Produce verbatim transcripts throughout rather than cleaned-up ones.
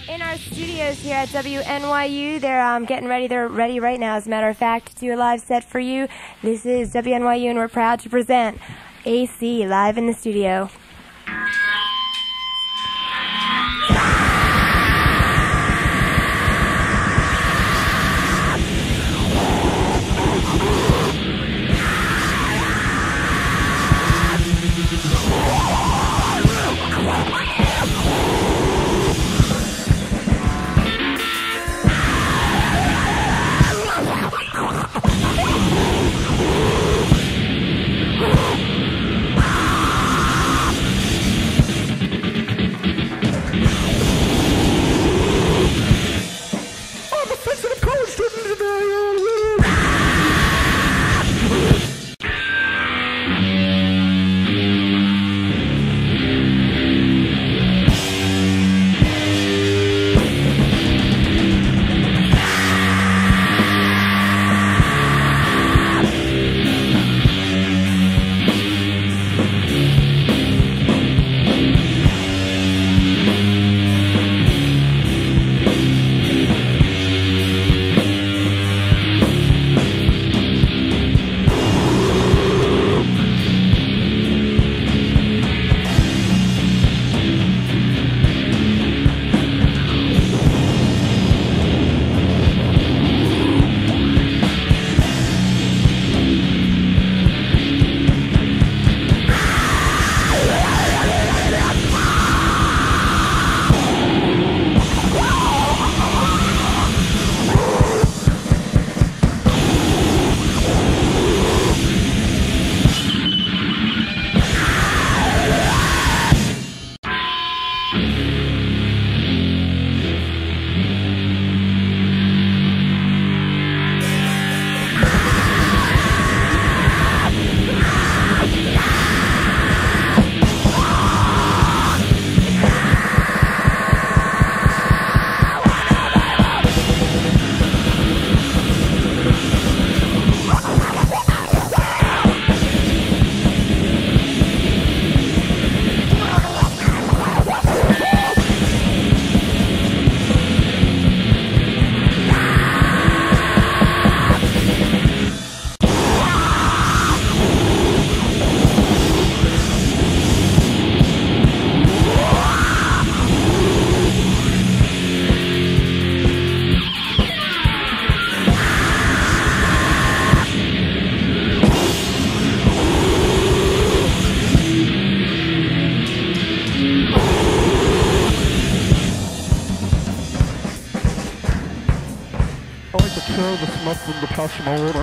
in our studios here at W N Y U. They're um, getting ready. They're ready right now, as a matter of fact, to do a live set for you. This is W N Y U, and we're proud to present A C live in the studio. I like to kill the smoke from the plasma water.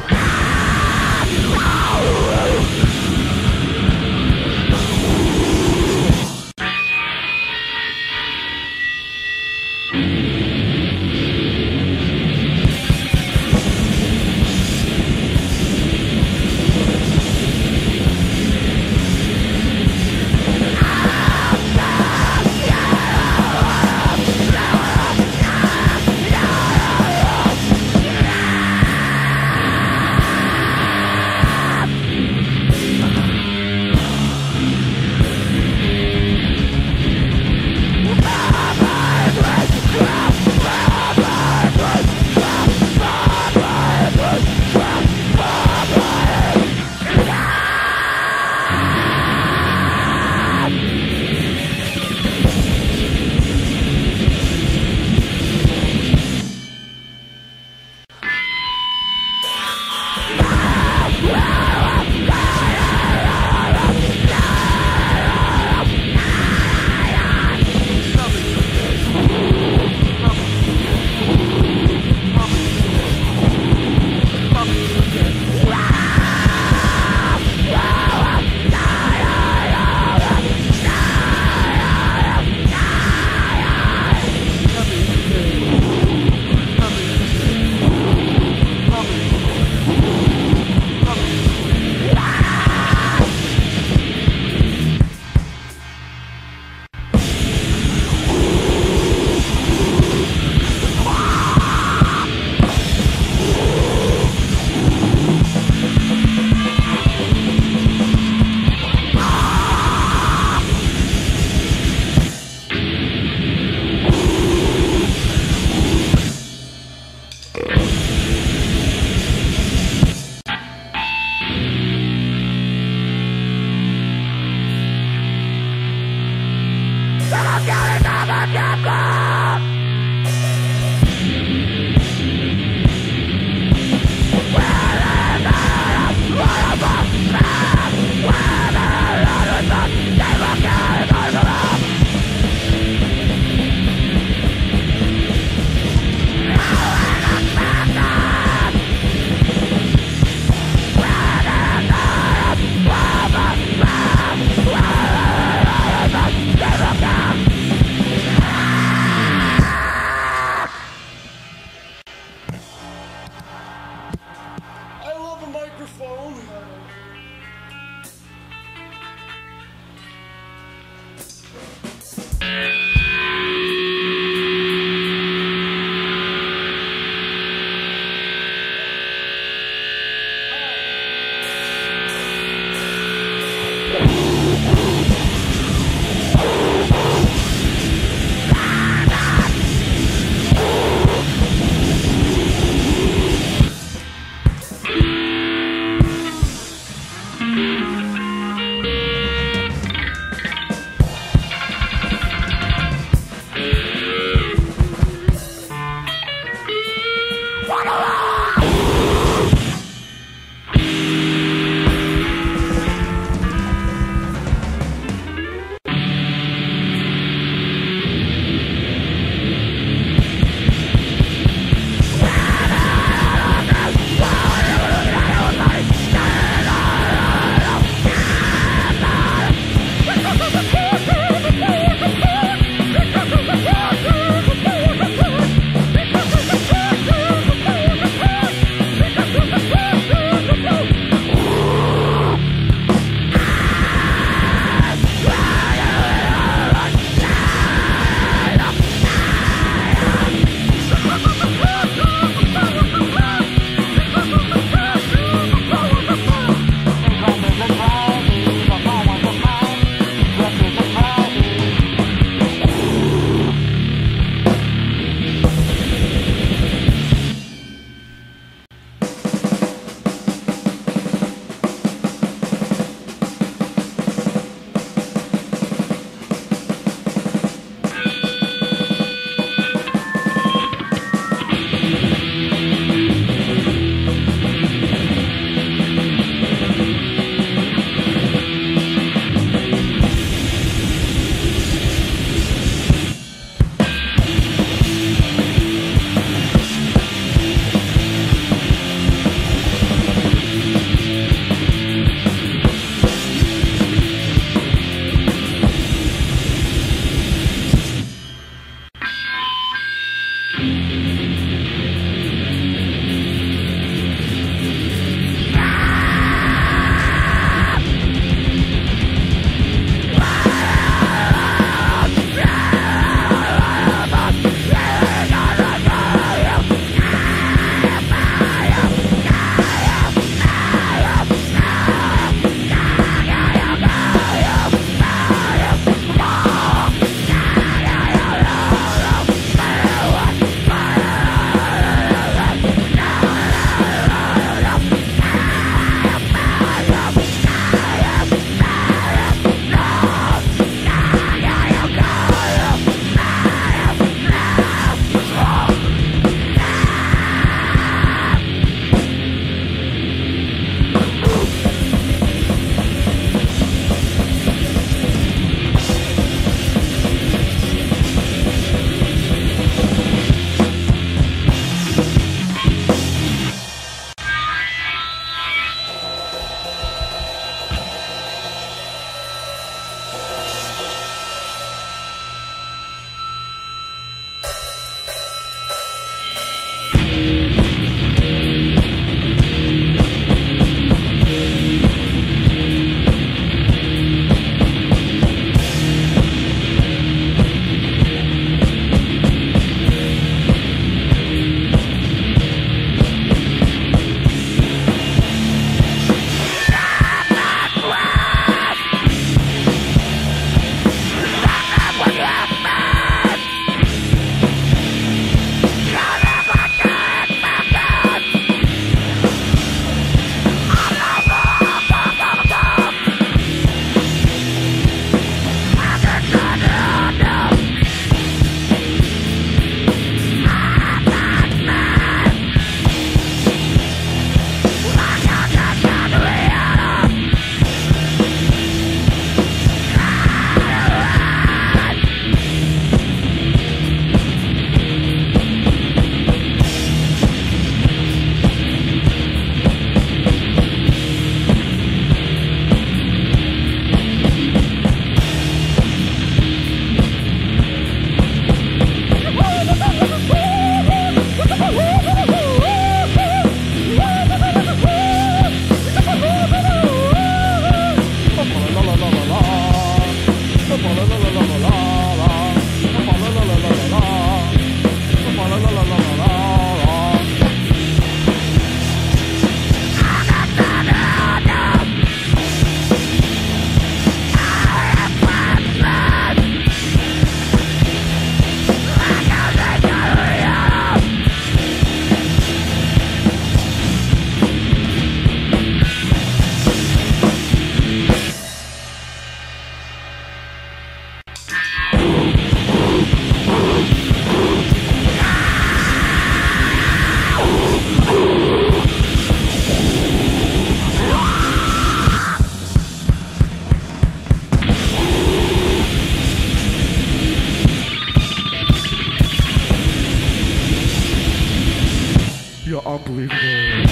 Unbelievable.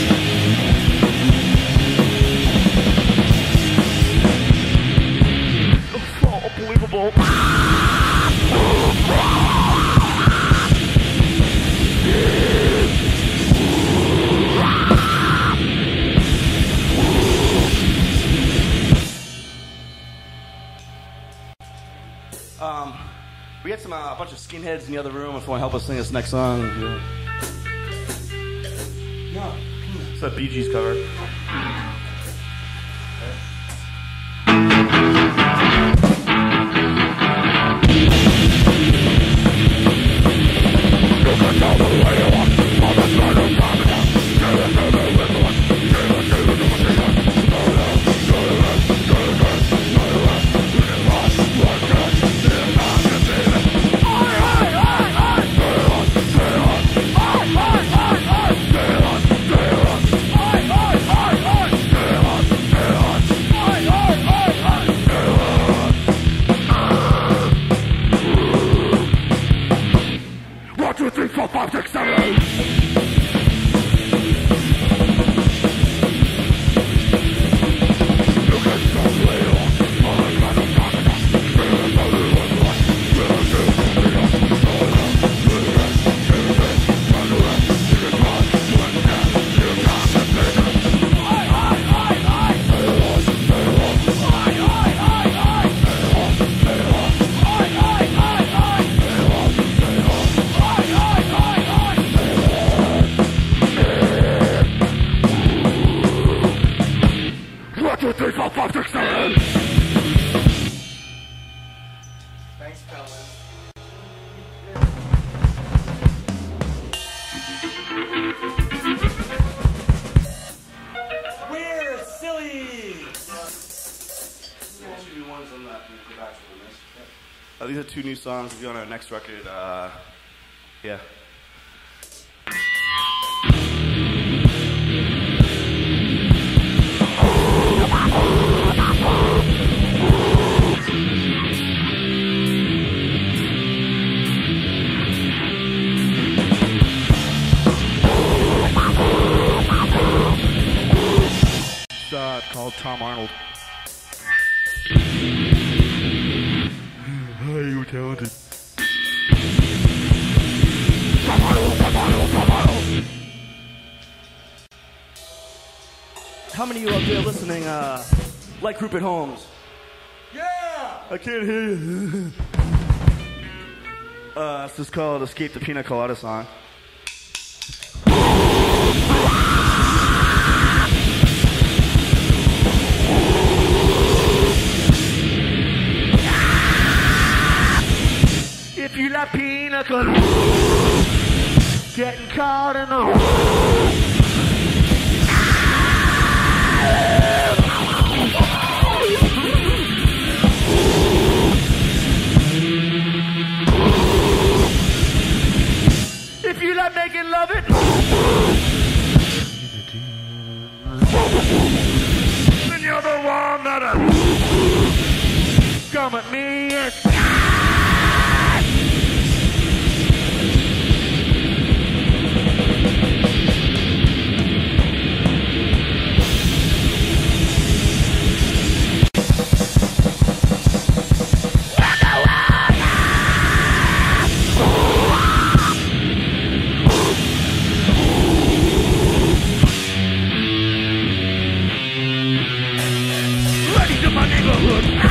So unbelievable. Um, we had some uh, a bunch of skinheads in the other room. If you want to help us sing this next song, yeah. No, it's a Bee Gees cover. Thanks, fellas. We're silly! Uh, these are two new songs. We'll be on our next record. Uh, yeah. Uh, called Tom Arnold. Hi, you were talented. Tom Arnold, Tom Arnold, Tom Arnold. How many of you out there listening uh, like Rupert Holmes? Yeah! I can't hear you. uh, this is called Escape the Pina Colada Song. If you like pina colada, getting caught in the if you like making love it, then you're the one that'll come at me and ready to my neighborhood.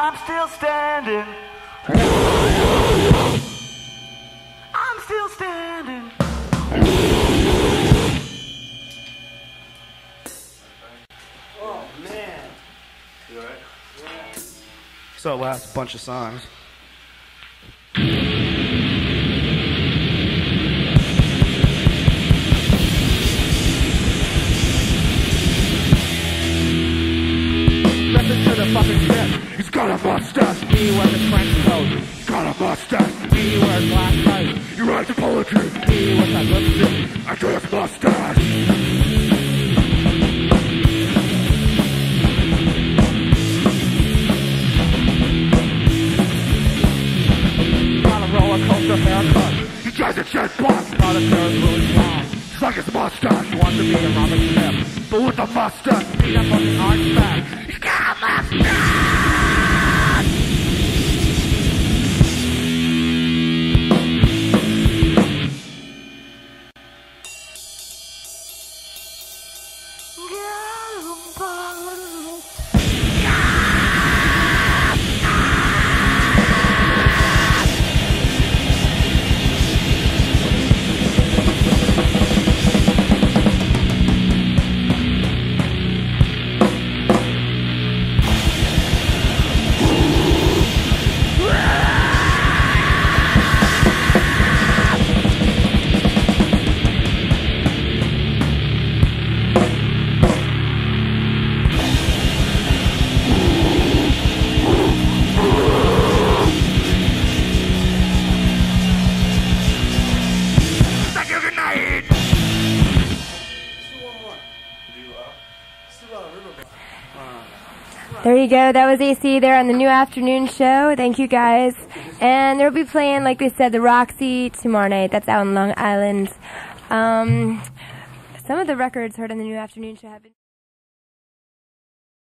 I'm still standing. I'm still standing. Oh, man. You alright? Yeah. So last bunch of songs. Listen to the fucking shit. He's got a mustache. He wears a trench coat. He's got a mustache. He wears black tights. He writes apology. He wears that lipstick. I do his mustache. Got a roller coaster haircut. He drives a jet bus. Got a pair of really long. It's like his mustache. He wants to be a Robert Smith, but with a mustache. He's a fucking archback. He's got a mustache. There you go. That was A C there on the New Afternoon Show. Thank you, guys. And they'll be playing, like they said, the Roxy tomorrow night. That's out in Long Island. Um, some of the records heard on the New Afternoon Show have been...